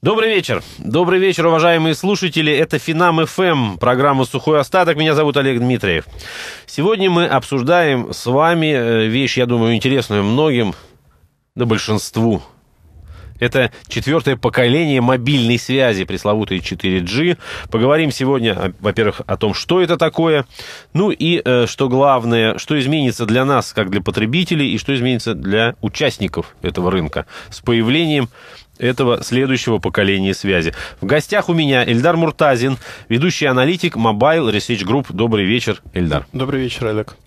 Добрый вечер, уважаемые слушатели. Это Финам ФМ, программа «Сухой остаток». Меня зовут Олег Дмитриев. Сегодня мы обсуждаем с вами вещь, я думаю, интересную многим, да большинству. Это четвертое поколение мобильной связи, пресловутый 4G. Поговорим сегодня, во-первых, о том, что это такое, ну и, что главное, что изменится для нас, как для потребителей, и что изменится для участников этого рынка с появлением этого следующего поколения связи. В гостях у меня Эльдар Муртазин, ведущий аналитик Mobile Research Group. Добрый вечер, Эльдар. Добрый вечер, Олег.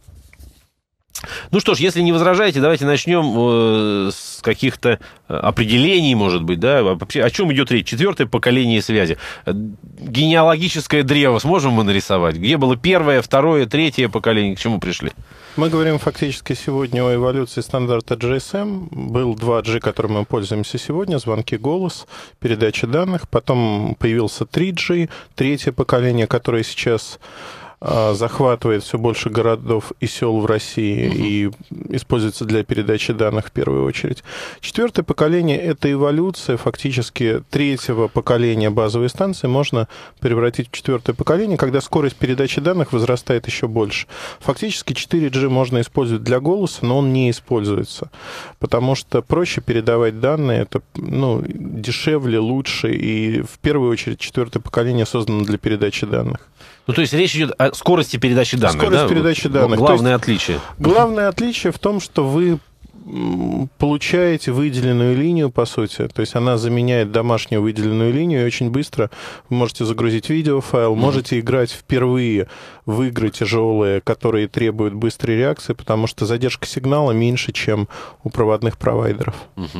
Ну что ж, если не возражаете, давайте начнем с каких-то определений, может быть, да, вообще о чем идет речь? Четвертое поколение связи. Генеалогическое древо сможем мы нарисовать? Где было первое, второе, третье поколение? К чему пришли? Мы говорим фактически сегодня о эволюции стандарта GSM. Был 2G, которым мы пользуемся сегодня, звонки, голос, передача данных. Потом появился 3G, третье поколение, которое сейчас захватывает все больше городов и сел в России и используется для передачи данных в первую очередь. Четвертое поколение — это эволюция фактически третьего поколения базовой станции можно превратить в четвертое поколение, когда скорость передачи данных возрастает еще больше. Фактически 4G можно использовать для голоса, но он не используется, потому что проще передавать данные, это дешевле, лучше, и в первую очередь четвертое поколение создано для передачи данных. Ну, то есть речь идет о скорости передачи данных, скорость передачи данных. Главное отличие. Главное отличие в том, что вы получаете выделенную линию, по сути. То есть она заменяет домашнюю выделенную линию, и очень быстро вы можете загрузить видеофайл, можете играть впервые в игры тяжелые, которые требуют быстрой реакции, потому что задержка сигнала меньше, чем у проводных провайдеров.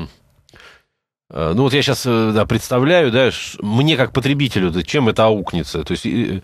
Ну вот я сейчас представляю, да, мне как потребителю, чем это аукнется. То есть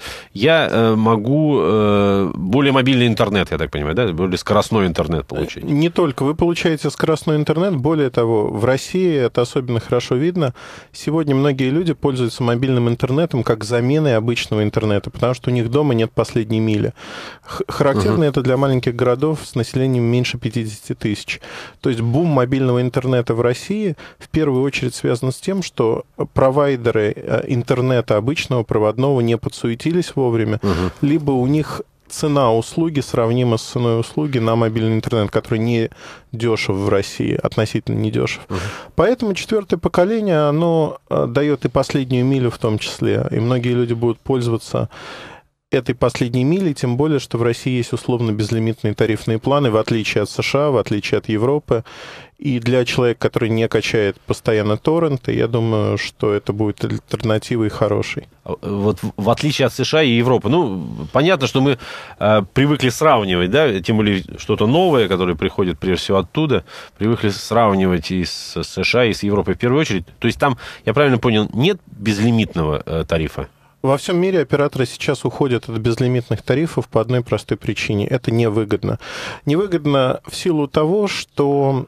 я могу более мобильный интернет, я так понимаю, да, более скоростной интернет получить. Не только вы получаете скоростной интернет, более того, в России это особенно хорошо видно. Сегодня многие люди пользуются мобильным интернетом как заменой обычного интернета, потому что у них дома нет последней мили. Характерно это для маленьких городов с населением меньше 50 тысяч. То есть бум мобильного интернета в России в первую очередь связано с тем, что провайдеры интернета обычного, проводного, не подсуетились вовремя, либо у них цена услуги сравнима с ценой услуги на мобильный интернет, который не дешев в России, относительно не дешев. Поэтому четвертое поколение, оно дает и последнюю милю в том числе, и многие люди будут пользоваться этой последней мили, тем более, что в России есть условно безлимитные тарифные планы, в отличие от США, в отличие от Европы. И для человека, который не качает постоянно торренты, я думаю, что это будет альтернативой хорошей. Вот в отличие от США и Европы. Ну, понятно, что мы привыкли сравнивать, да, тем более что-то новое, которое приходит прежде всего оттуда, привыкли сравнивать и с США, и с Европой в первую очередь. То есть там, я правильно понял, нет безлимитного тарифа? Во всем мире операторы сейчас уходят от безлимитных тарифов по одной простой причине. Это невыгодно. Невыгодно в силу того, что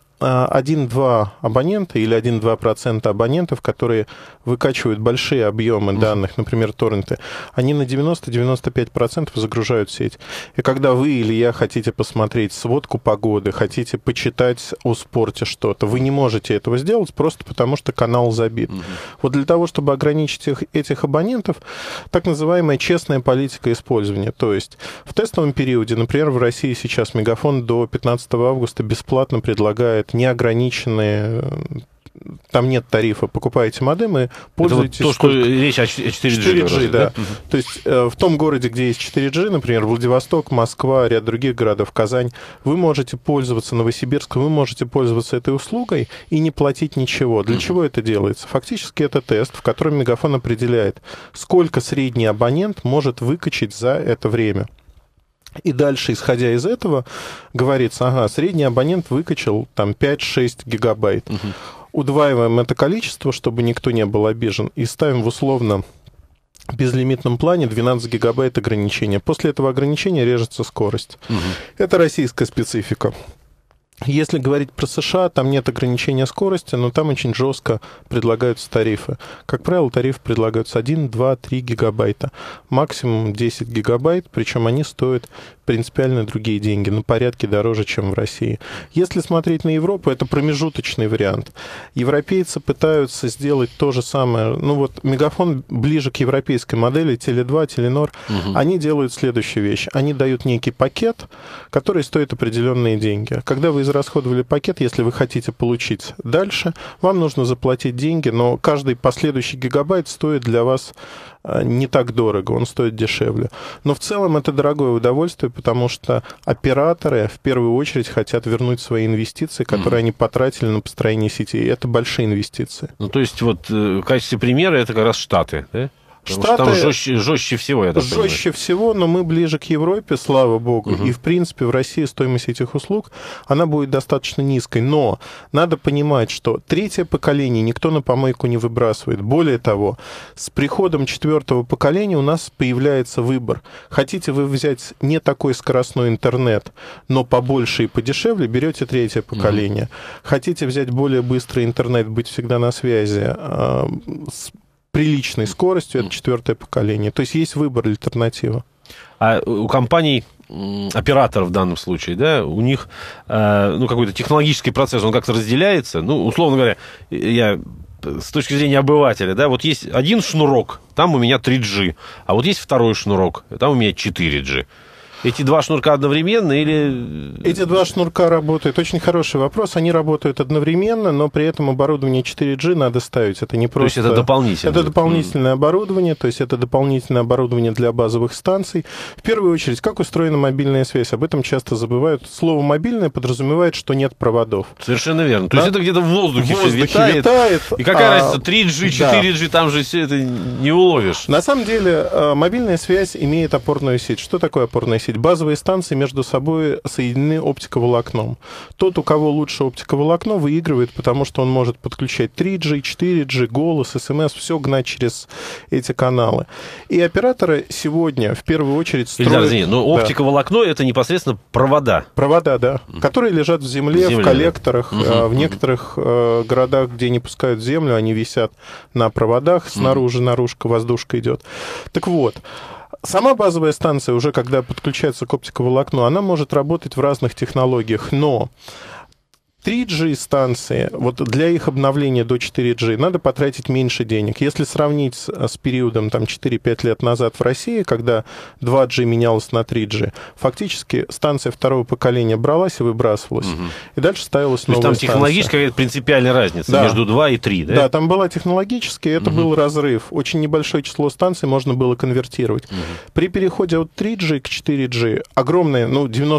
1-2 абонента или 1-2% абонентов, которые выкачивают большие объемы данных, например, торренты, они на 90-95% загружают сеть. И когда вы или я хотите посмотреть сводку погоды, хотите почитать о спорте что-то, вы не можете этого сделать просто потому, что канал забит. Вот для того, чтобы ограничить этих абонентов, так называемая честная политика использования. То есть в тестовом периоде, например, в России сейчас Мегафон до 15 августа бесплатно предлагает неограниченные, там нет тарифа, покупаете модем и пользуетесь... Это вот то, что речь о 4G. 4G, да. То есть в том городе, где есть 4G, например, Владивосток, Москва, ряд других городов, Казань, вы можете пользоваться, Новосибирск, вы можете пользоваться этой услугой и не платить ничего. Для чего это делается? Фактически это тест, в котором Мегафон определяет, сколько средний абонент может выкачать за это время. И дальше, исходя из этого, говорится, ага, средний абонент выкачал там 5-6 гигабайт. Удваиваем это количество, чтобы никто не был обижен, и ставим в условно безлимитном плане 12 гигабайт ограничения. После этого ограничения режется скорость. Это российская специфика. Если говорить про США, там нет ограничения скорости, но там очень жестко предлагаются тарифы. Как правило, тарифы предлагаются 1, 2, 3 гигабайта. Максимум 10 гигабайт, причем они стоят принципиально другие деньги, на порядке дороже, чем в России. Если смотреть на Европу, это промежуточный вариант. Европейцы пытаются сделать то же самое. Ну вот Мегафон ближе к европейской модели, Теле2, Теленор, они делают следующую вещь. Они дают некий пакет, который стоит определенные деньги. Когда вы израсходовали пакет, если вы хотите получить дальше, вам нужно заплатить деньги, но каждый последующий гигабайт стоит для вас не так дорого, он стоит дешевле. Но в целом это дорогое удовольствие, потому что операторы в первую очередь хотят вернуть свои инвестиции, которые они потратили на построение сети. И это большие инвестиции. Ну, то есть, вот в качестве примера это как раз Штаты, да? Штаты там жестче всего, я так понимаю. Жестче всего, но мы ближе к Европе, слава богу. И, в принципе, в России стоимость этих услуг, она будет достаточно низкой. Но надо понимать, что третье поколение никто на помойку не выбрасывает. Более того, с приходом четвертого поколения у нас появляется выбор. Хотите вы взять не такой скоростной интернет, но побольше и подешевле, берете третье поколение. Хотите взять более быстрый интернет, быть всегда на связи с приличной скоростью, это четвертое поколение. То есть есть выбор, альтернатива. А у компаний, операторов в данном случае, да, у них какой-то технологический процесс, он как-то разделяется. Ну, условно говоря, я с точки зрения обывателя, да, вот есть один шнурок, там у меня 3G, а вот есть второй шнурок, там у меня 4G. Эти два шнурка одновременно или... Эти два шнурка работают. Очень хороший вопрос. Они работают одновременно, но при этом оборудование 4G надо ставить. Это не просто... То есть это дополнительное? Это дополнительное оборудование, то есть это дополнительное оборудование для базовых станций. В первую очередь, как устроена мобильная связь? Об этом часто забывают. Слово «мобильное» подразумевает, что нет проводов. Совершенно верно. То есть это где-то в воздухе все витает. И какая разница, 3G, 4G, да. Там же все это не уловишь. На самом деле, мобильная связь имеет опорную сеть. Что такое опорная сеть? Базовые станции между собой соединены оптиковолокном. Тот, у кого лучше оптиковолокно, выигрывает, потому что он может подключать 3G, 4G, голос, СМС, все гнать через эти каналы. И операторы сегодня в первую очередь строят... Ильдар, извини, но оптиковолокно это непосредственно провода. Провода, да, которые лежат в земле, в коллекторах. В некоторых городах, где не пускают землю, они висят на проводах, снаружи наружка, воздушка идет. Так вот, сама базовая станция, уже когда подключается к оптиковолокну, она может работать в разных технологиях, но 3G-станции, вот для их обновления до 4G надо потратить меньше денег. Если сравнить с периодом там, 4-5 лет назад в России, когда 2G менялось на 3G, фактически станция второго поколения бралась и выбрасывалась. И дальше ставилась новая станция. То есть там технологическая принципиальная разница между 2 и 3, да? Да, там была технологическая, это был разрыв. Очень небольшое число станций можно было конвертировать. При переходе от 3G к 4G огромное,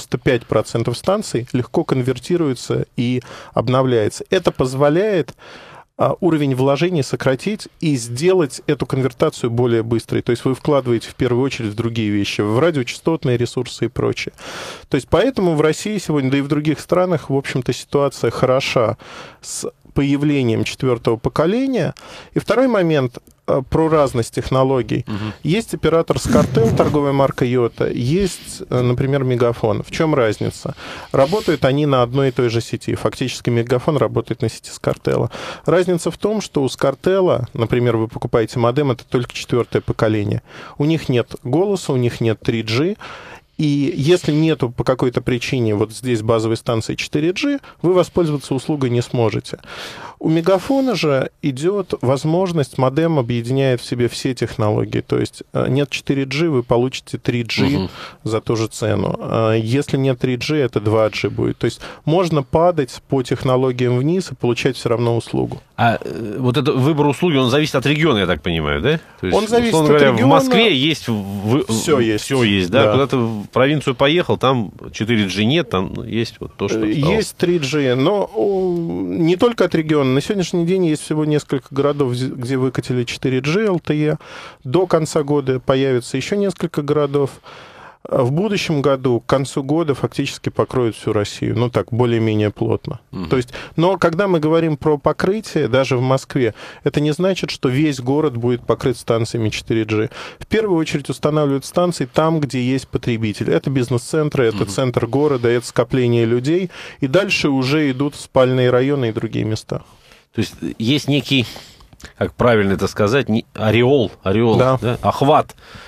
95% станций легко конвертируются и обновляется. Это позволяет уровень вложений сократить и сделать эту конвертацию более быстрой. То есть вы вкладываете в первую очередь в другие вещи, в радиочастотные ресурсы и прочее. То есть поэтому в России сегодня, да и в других странах, в общем-то, ситуация хороша с появлением четвертого поколения. И второй момент про разность технологий. Есть оператор Скартел, торговая марка Йота, есть, например, Мегафон. В чем разница? Работают они на одной и той же сети. Фактически Мегафон работает на сети Скартела. Разница в том, что у Скартела, например, вы покупаете модем, это только четвертое поколение. У них нет голоса, у них нет 3G. И если нету по какой-то причине вот здесь базовой станции 4G, вы воспользоваться услугой не сможете. У Мегафона же идет возможность, модем объединяет в себе все технологии. То есть нет 4G, вы получите 3G за ту же цену. Если нет 3G, это 2G будет. То есть можно падать по технологиям вниз и получать все равно услугу. А вот этот выбор услуги, он зависит от региона, я так понимаю, да? То есть, он зависит от региона. В Москве есть... Все есть. Все есть, да? Куда-то в провинцию поехал, там 4G нет, там есть вот то, что осталось. Есть 3G, но не только от региона. На сегодняшний день есть всего несколько городов, где выкатили 4G LTE. До конца года появится еще несколько городов. В будущем году, к концу года, фактически покроют всю Россию. Ну, так, более-менее плотно. То есть, но когда мы говорим про покрытие, даже в Москве, это не значит, что весь город будет покрыт станциями 4G. В первую очередь устанавливают станции там, где есть потребитель. Это бизнес-центры, это центр города, это скопление людей. И дальше уже идут спальные районы и другие места. То есть, есть некий, как правильно это сказать, ореол, да? Охват.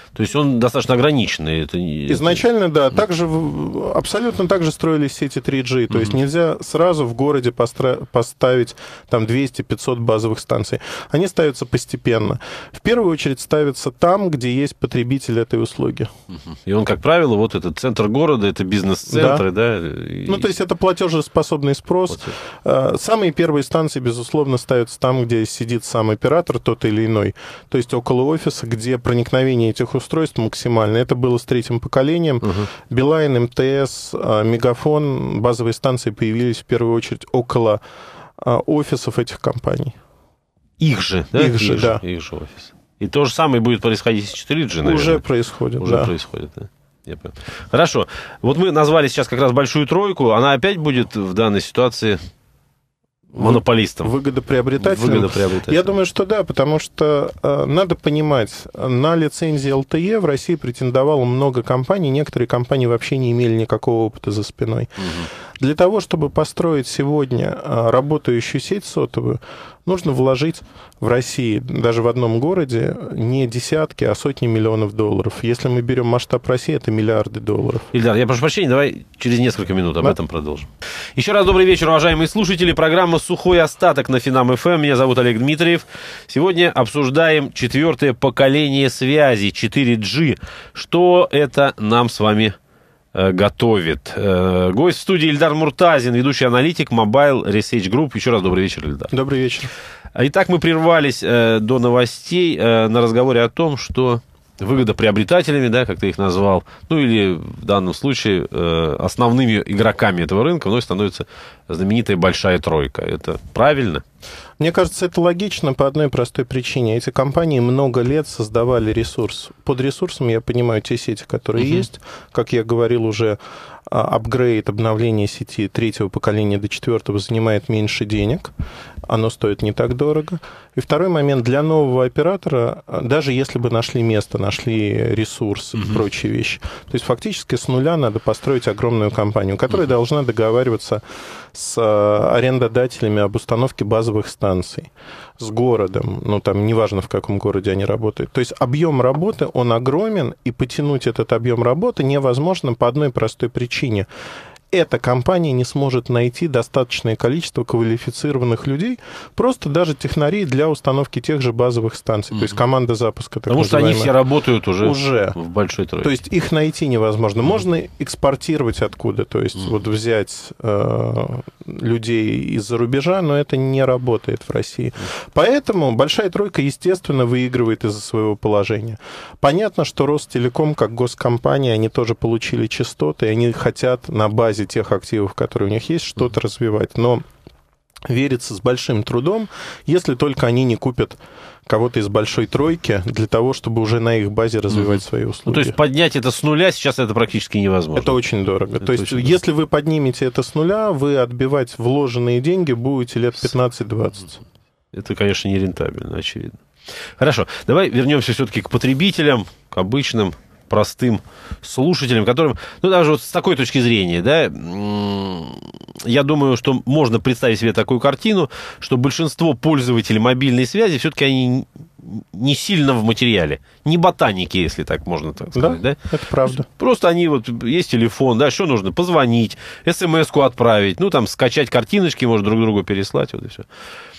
То есть он достаточно ограниченный. Изначально, да. Абсолютно так же строились сети 3G. То есть нельзя сразу в городе поставить там 200-500 базовых станций. Они ставятся постепенно. В первую очередь ставятся там, где есть потребитель этой услуги. И он, как правило, вот этот центр города, это бизнес-центры, да? Ну, то есть это платежеспособный спрос. Самые первые станции, безусловно, ставятся там, где сидит сам оператор, тот или иной. То есть около офиса, где проникновение этих устройств максимально. Это было с третьим поколением. Билайн, МТС, Мегафон, базовые станции появились в первую очередь около офисов этих компаний. Их же, да? Их же офис. И то же самое будет происходить с 4G, наверное. Уже происходит, да. Я понял. Хорошо. Вот мы назвали сейчас как раз большую тройку. Она опять будет в данной ситуации монополистом? Выгодоприобретателем? Я думаю, что да, потому что надо понимать, на лицензии LTE в России претендовало много компаний, некоторые компании вообще не имели никакого опыта за спиной. Для того, чтобы построить сегодня работающую сеть сотовую, нужно вложить в России, даже в одном городе, не десятки, а сотни миллионов долларов. Если мы берем масштаб России, это миллиарды долларов. Ильдар, я прошу прощения, давай через несколько минут об этом продолжим. Еще раз добрый вечер, уважаемые слушатели. Программа «Сухой остаток» на Финам ФМ. Меня зовут Олег Дмитриев. Сегодня обсуждаем 4-е поколение связи, 4G. Что это нам с вами готовит? Гость в студии Ильдар Муртазин, ведущий аналитик Mobile Research Group. Еще раз добрый вечер, Ильдар. Добрый вечер. Итак, мы прервались до новостей на разговоре о том, что выгодоприобретателями, да, как ты их назвал, ну или в данном случае основными игроками этого рынка вновь становится знаменитая большая тройка. Это правильно? Мне кажется, это логично по одной простой причине. Эти компании много лет создавали ресурс. Под ресурсом я понимаю те сети, которые есть. Как я говорил уже, апгрейд, обновление сети 3-го поколения до 4-го занимает меньше денег. Оно стоит не так дорого. И второй момент, для нового оператора, даже если бы нашли место, нашли ресурс и прочие вещи, то есть фактически с нуля надо построить огромную компанию, которая должна договариваться с арендодателями об установке базовых станций, с городом, ну там неважно в каком городе они работают. То есть объем работы, он огромен, и потянуть этот объем работы невозможно по одной простой причине. Эта компания не сможет найти достаточное количество квалифицированных людей, просто даже технарей для установки тех же базовых станций. То есть команда запуска. Потому что они все работают уже в большой тройке. То есть их найти невозможно. Можно экспортировать откуда, то есть вот взять людей из-за рубежа, но это не работает в России. Поэтому большая тройка, естественно, выигрывает из-за своего положения. Понятно, что Ростелеком, как госкомпания, они тоже получили частоты, и они хотят на базе тех активов, которые у них есть, что-то развивать. Но верится с большим трудом, если только они не купят кого-то из большой тройки для того, чтобы уже на их базе развивать свои услуги. Ну, то есть поднять это с нуля сейчас это практически невозможно. Это очень дорого. То есть если вы поднимете это с нуля, вы отбивать вложенные деньги будете лет 15-20. Это, конечно, не рентабельно, очевидно. Хорошо, давай вернемся все-таки к потребителям, к обычным простым слушателям, которым, ну, даже вот с такой точки зрения, да, я думаю, что можно представить себе такую картину, что большинство пользователей мобильной связи все-таки они не сильно в материале, не ботаники, если так можно так сказать, да? Это правда. Просто они вот, есть телефон, да, что нужно? Позвонить, смс-ку отправить, ну, там, скачать картиночки, может, друг другу переслать, вот и все.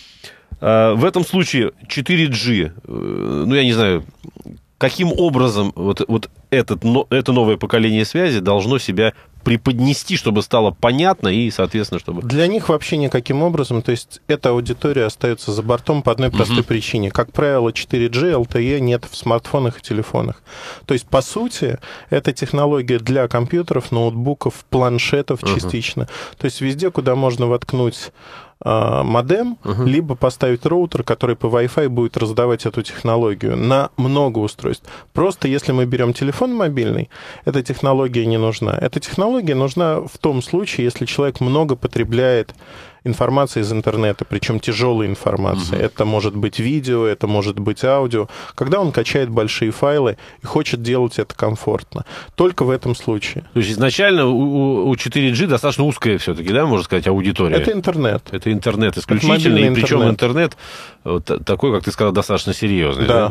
В этом случае 4G, ну, я не знаю, каким образом вот это новое поколение связи должно себя преподнести, чтобы стало понятно и, соответственно, чтобы... Для них вообще никаким образом. То есть эта аудитория остается за бортом по одной простой причине. Как правило, 4G, LTE нет в смартфонах и телефонах. То есть, по сути, это технология для компьютеров, ноутбуков, планшетов частично. То есть везде, куда можно воткнуть модем, либо поставить роутер, который по Wi-Fi будет раздавать эту технологию на много устройств. Просто если мы берем телефон мобильный, эта технология не нужна. Эта технология нужна в том случае, если человек много потребляет информации из интернета, причем тяжелой информации. Это может быть видео, это может быть аудио. Когда он качает большие файлы и хочет делать это комфортно. Только в этом случае. То есть изначально у 4G достаточно узкая все-таки, да, можно сказать, аудитория? Это интернет. Это интернет исключительно, и причем интернет вот такой, как ты сказал, достаточно серьезный. Да.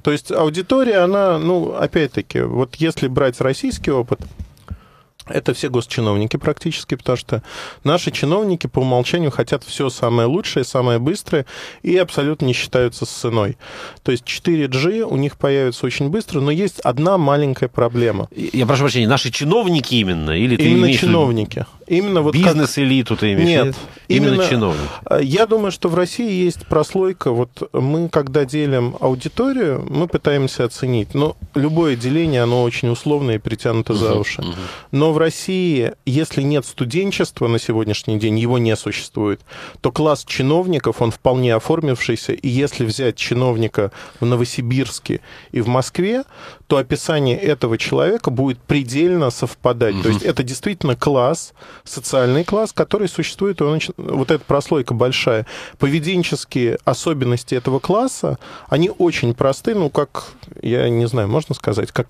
То есть аудитория, она, ну, опять-таки, вот если брать российский опыт, это все госчиновники практически, потому что наши чиновники по умолчанию хотят все самое лучшее, самое быстрое и абсолютно не считаются с ценой. То есть 4G у них появится очень быстро, но есть одна маленькая проблема. Я прошу прощения, наши чиновники именно? Или ты именно имеешь чиновники. Именно вот бизнес-элиту ты имеешь? Нет. Именно чиновники. Я думаю, что в России есть прослойка. Вот мы, когда делим аудиторию, мы пытаемся оценить. Но любое деление, оно очень условное и притянуто за уши. Но в России, если нет студенчества на сегодняшний день, его не существует, то класс чиновников, он вполне оформившийся. И если взять чиновника в Новосибирске и в Москве, то описание этого человека будет предельно совпадать. То есть это действительно класс, социальный класс, который существует, вот эта прослойка большая. Поведенческие особенности этого класса, они очень просты, ну, как, я не знаю, можно сказать, как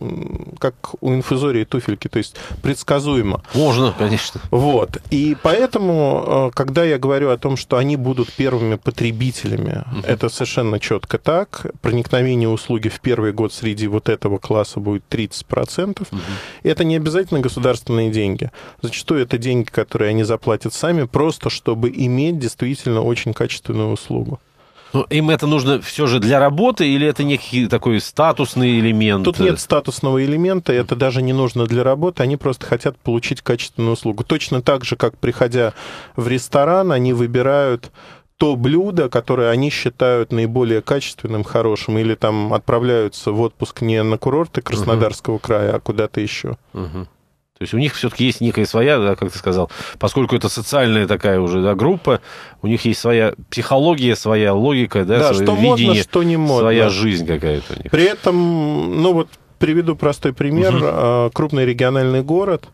у инфузории туфельки, то есть предсказуемо. Можно, конечно. Вот. И поэтому, когда я говорю о том, что они будут первыми потребителями, это совершенно четко так. Проникновение услуги в первый год среди вот этого класса будет 30%. И это не обязательно государственные деньги. Зачастую это деньги, которые они заплатят сами, просто чтобы иметь действительно очень качественную услугу. Но им это нужно все же для работы, или это некий такой статусный элемент? Тут нет статусного элемента, это даже не нужно для работы, они просто хотят получить качественную услугу. Точно так же, как приходя в ресторан, они выбирают то блюдо, которое они считают наиболее качественным, хорошим, или там отправляются в отпуск не на курорты Краснодарского края, а куда-то еще. То есть у них все-таки есть некая своя, да, как ты сказал, поскольку это социальная такая уже, да, группа, у них есть своя психология, своя логика, да, свое что видение, модно, что не модно. своя жизнь какая-то у них. При этом, ну вот приведу простой пример. Крупный региональный город,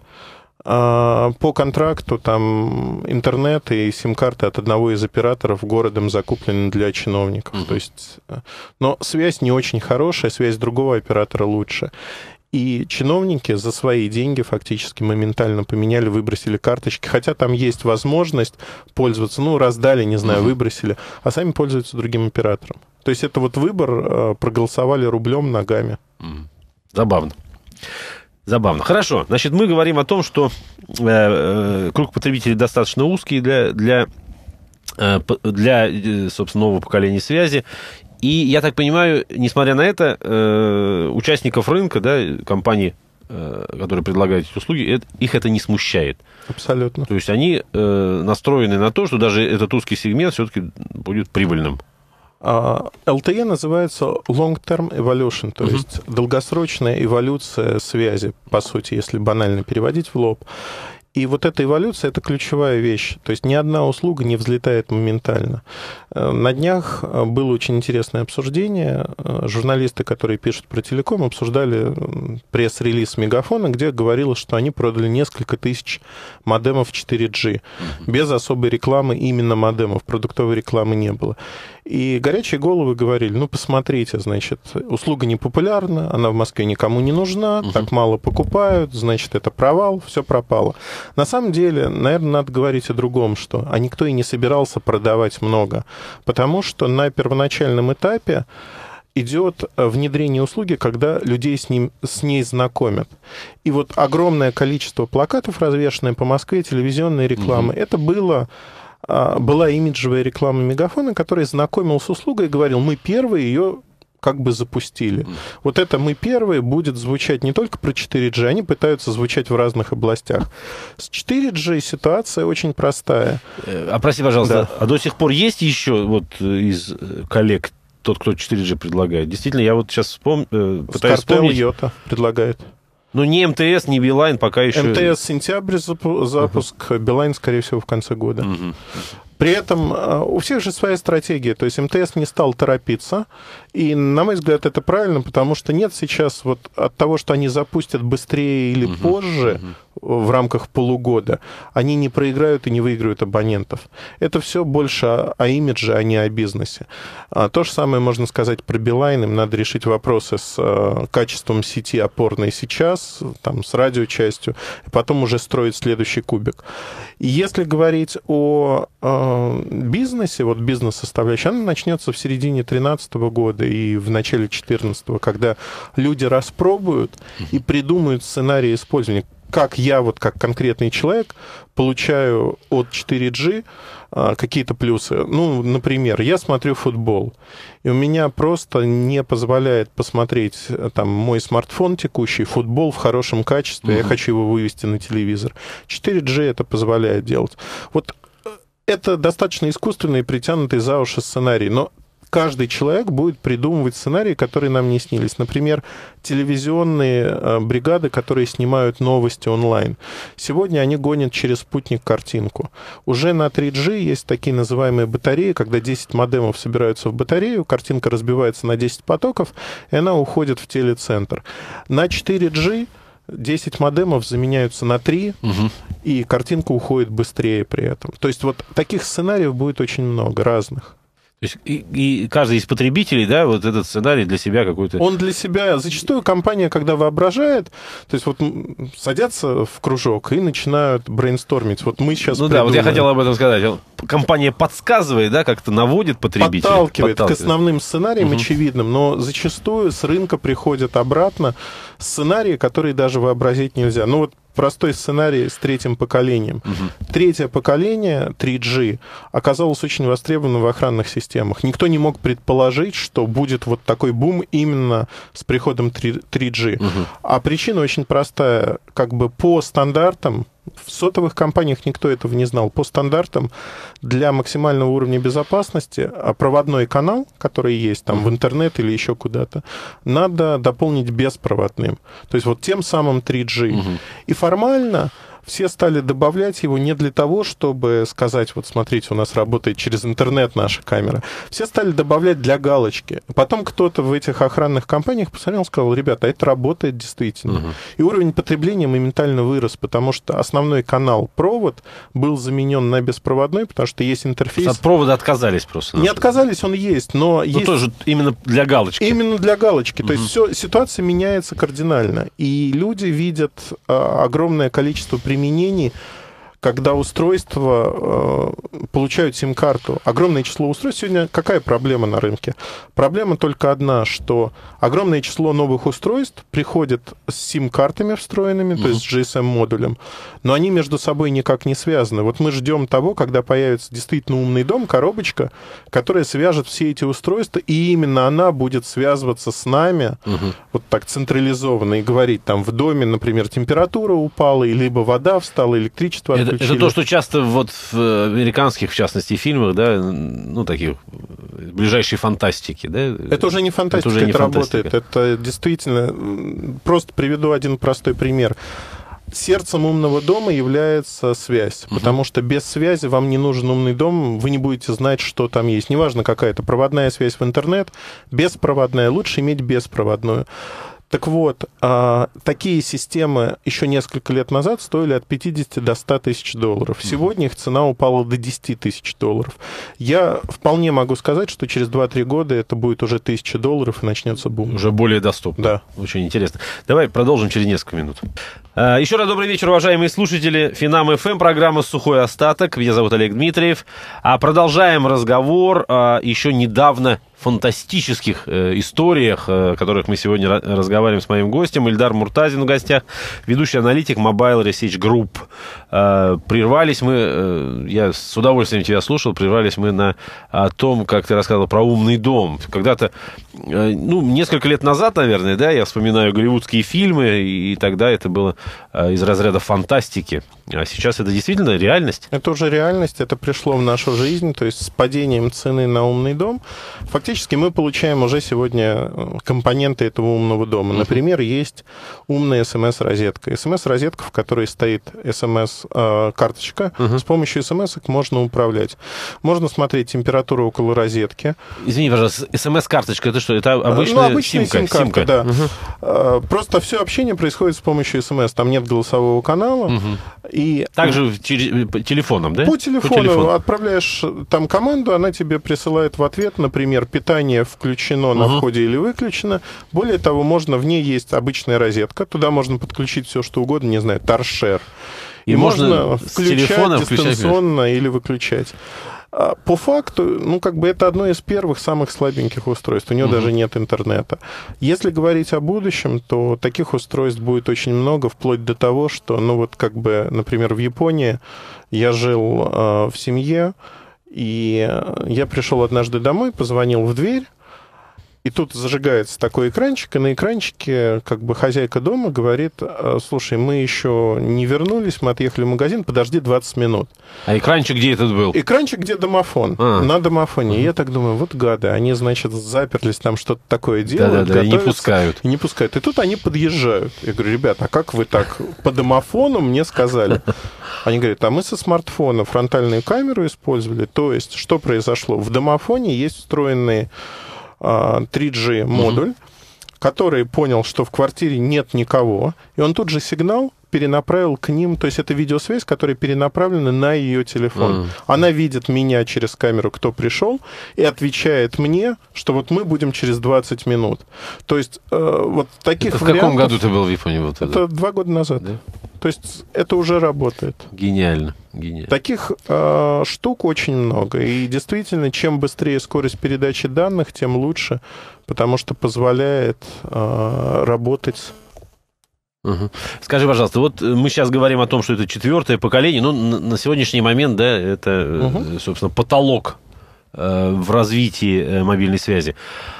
по контракту там интернет и сим-карты от одного из операторов городом закуплены для чиновников. То есть, но связь не очень хорошая, связь другого оператора лучше. И чиновники за свои деньги фактически моментально поменяли, выбросили карточки, хотя там есть возможность пользоваться, ну, раздали, не знаю, выбросили, а сами пользуются другим оператором. То есть это вот выбор, проголосовали рублем, ногами. Забавно. Забавно. Хорошо. Значит, мы говорим о том, что круг потребителей достаточно узкий для собственно, нового поколения связи. И, я так понимаю, несмотря на это, участников рынка, да, компаний, которые предлагают эти услуги, их это не смущает. Абсолютно. То есть они настроены на то, что даже этот узкий сегмент все-таки будет прибыльным. LTE называется Long-Term Evolution, то есть долгосрочная эволюция связи, по сути, если банально переводить в лоб. И вот эта эволюция – это ключевая вещь. То есть ни одна услуга не взлетает моментально. На днях было очень интересное обсуждение. Журналисты, которые пишут про телеком, обсуждали пресс-релиз Мегафона, где говорилось, что они продали несколько тысяч модемов 4G. Без особой рекламы именно модемов. Продуктовой рекламы не было. И горячие головы говорили, ну, посмотрите, значит, услуга непопулярна, она в Москве никому не нужна, так мало покупают, значит, это провал, все пропало. На самом деле, наверное, надо говорить о другом, что никто и не собирался продавать много, потому что на первоначальном этапе идет внедрение услуги, когда людей с ней знакомят. И вот огромное количество плакатов, развешанных по Москве, телевизионной рекламы, это была имиджевая реклама Мегафона, которая знакомил с услугой и говорил, мы первые ее как бы запустили. Вот это «мы первые» будет звучать не только про 4G, они пытаются звучать в разных областях. С 4G ситуация очень простая. Прости, пожалуйста, а до сих пор есть еще вот из коллег тот, кто 4G предлагает? Действительно, я вот сейчас пытаюсь вспомнить. Йота предлагает. Ну, ни МТС, ни Билайн пока еще... МТС сентябрь запуск, Билайн, скорее всего, в конце года. При этом у всех же своя стратегия. То есть МТС не стал торопиться. И, на мой взгляд, это правильно, потому что нет сейчас вот от того, что они запустят быстрее или позже, в рамках полугода, они не проиграют и не выиграют абонентов. Это все больше о имидже, а не о бизнесе. То же самое можно сказать про Билайн. Им надо решить вопросы с качеством сети опорной сейчас, там, с радиочастью, и потом уже строить следующий кубик. Если говорить о бизнесе, вот бизнес-составляющая, она начнется в середине 2013 года и в начале 2014, когда люди распробуют и придумают сценарии использования. Как я, вот как конкретный человек, получаю от 4G какие-то плюсы. Ну, например, я смотрю футбол, и у меня просто не позволяет посмотреть там мой смартфон текущий, футбол в хорошем качестве, я хочу его вывести на телевизор. 4G это позволяет делать. Вот это достаточно искусственный и притянутый за уши сценарий, но каждый человек будет придумывать сценарии, которые нам не снились. Например, телевизионные бригады, которые снимают новости онлайн. Сегодня они гонят через спутник картинку. Уже на 3G есть такие называемые батареи, когда 10 модемов собираются в батарею, картинка разбивается на 10 потоков, и она уходит в телецентр. На 4G 10 модемов заменяются на 3, и картинка уходит быстрее при этом. То есть вот таких сценариев будет очень много, разных. То есть и каждый из потребителей, да, вот этот сценарий для себя какой-то... Он для себя... Зачастую компания, когда воображает, то есть вот садятся в кружок и начинают брейнстормить. Вот мы сейчас да, вот я хотел об этом сказать. Компания подсказывает, да, как-то наводит потребителей. Подталкивает к основным сценариям очевидным, но зачастую с рынка приходят обратно сценарии, которые даже вообразить нельзя. Ну вот простой сценарий с третьим поколением. Третье поколение, 3G, оказалось очень востребованным в охранных системах. Никто не мог предположить, что будет вот такой бум именно с приходом 3G. А причина очень простая. Как бы по стандартам, в сотовых компаниях никто этого не знал. По стандартам для максимального уровня безопасности проводной канал, который есть там в интернет или еще куда-то, надо дополнить беспроводным. То есть вот тем самым 3G. И формально все стали добавлять его не для того, чтобы сказать, вот смотрите, у нас работает через интернет наша камера. Все стали добавлять для галочки. Потом кто-то в этих охранных компаниях посмотрел и сказал, ребята, это работает действительно. И уровень потребления моментально вырос, потому что основной канал провод был заменен на беспроводной, потому что есть интерфейс. От провода отказались просто. Не отказались, он есть, но есть... тоже именно для галочки. Именно для галочки. То есть все, ситуация меняется кардинально. И люди видят огромное количество применений, когда устройства получают сим-карту. Огромное число устройств. Сегодня какая проблема на рынке? Проблема только одна, что огромное число новых устройств приходит с сим-картами встроенными, то есть с GSM-модулем, но они между собой никак не связаны. Вот мы ждем того, когда появится действительно умный дом, коробочка, которая свяжет все эти устройства, и именно она будет связываться с нами вот так централизованно и говорить, там в доме, например, температура упала, либо вода встала, электричество отключили. Это то, что часто вот в американских, в частности, фильмах, да, ну, таких ближайшей фантастики, да? Это уже не фантастика, это работает. Это действительно... Просто приведу один простой пример. Сердцем умного дома является связь, потому что без связи вам не нужен умный дом, вы не будете знать, что там есть. Неважно, какая это проводная связь в интернет, беспроводная, лучше иметь беспроводную. Так вот, такие системы еще несколько лет назад стоили от 50 до 100 тысяч долларов. Сегодня их цена упала до 10 тысяч долларов. Я вполне могу сказать, что через 2-3 года это будет уже 1000 долларов и начнется бум. Уже более доступно. Да. Очень интересно. Давай продолжим через несколько минут. Еще раз добрый вечер, уважаемые слушатели. Финам ФМ, программа «Сухой остаток». Меня зовут Олег Дмитриев. Продолжаем разговор о еще недавно фантастических историях, о которых мы сегодня разговариваем с моим гостем. Ильдар Муртазин в гостях, ведущий аналитик Mobile Research Group. Прервались мы, я с удовольствием тебя слушал, прервались мы на том, как ты рассказывал про умный дом. Когда-то, ну, несколько лет назад, наверное, да, я вспоминаю голливудские фильмы, и тогда это было из разряда фантастики. А сейчас это действительно реальность? Это уже реальность, это пришло в нашу жизнь, то есть с падением цены на умный дом. Фактически фактически мы получаем уже сегодня компоненты этого умного дома. Например, есть умная СМС-розетка. СМС-розетка, в которой стоит СМС-карточка. С помощью СМС-ок можно управлять. Можно смотреть температуру около розетки. Извини, пожалуйста, СМС-карточка, это что? Это обычная сим-карта, да. Просто все общение происходит с помощью СМС. Там нет голосового канала. И также телефоном, да? По телефону отправляешь там команду, она тебе присылает в ответ, например, питание включено на входе или выключено. Более того, в ней есть обычная розетка, туда можно подключить все, что угодно, не знаю, торшер. И можно включать дистанционно или выключать. По факту, это одно из первых самых слабеньких устройств. У него даже нет интернета. Если говорить о будущем, то таких устройств будет очень много, вплоть до того, что, например, в Японии я жил в семье, и я пришел однажды домой, позвонил в дверь, и тут зажигается такой экранчик, и на экранчике хозяйка дома говорит: слушай, мы еще не вернулись, мы отъехали в магазин, подожди 20 минут. А экранчик где этот был? Экранчик, где домофон, на домофоне. И я так думаю, вот гады, они, значит, заперлись, там что-то такое делают, да, и не пускают. И не пускают. И тут они подъезжают. Я говорю: ребята, а как вы так по домофону мне сказали? Они говорят: а мы со смартфона фронтальную камеру использовали. То есть, что произошло? В домофоне есть встроенные 3G-модуль, который понял, что в квартире нет никого, и он тут же сигнал перенаправил к ним, то есть это видеосвязь, которая перенаправлена на ее телефон. Она видит меня через камеру, кто пришел, и отвечает мне, что вот мы будем через 20 минут. То есть вот таких это в каком году ты был в Японии? Это 2 года назад. Да? То есть это уже работает. Гениально. Таких штук очень много. И действительно, чем быстрее скорость передачи данных, тем лучше, потому что позволяет работать. Скажи, пожалуйста, вот мы сейчас говорим о том, что это 4-е поколение, но на сегодняшний момент, да, это, собственно, потолок в развитии мобильной связи.